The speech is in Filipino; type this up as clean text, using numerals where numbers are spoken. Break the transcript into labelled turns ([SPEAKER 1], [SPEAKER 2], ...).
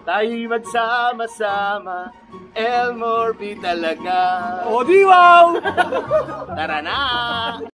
[SPEAKER 1] tayo'y magsama-sama, Elmore B talaga.
[SPEAKER 2] O di wow!
[SPEAKER 1] Tara na!